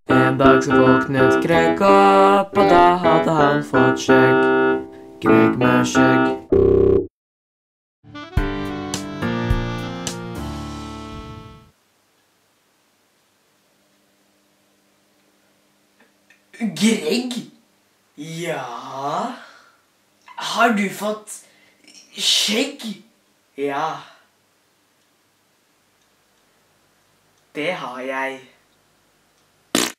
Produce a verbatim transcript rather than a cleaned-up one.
En dag så våknet Greg opp, og da hadde han fått skjegg. Greg med skjegg. Greg? Ja? Har du fått skjegg? Ja. Det har jeg.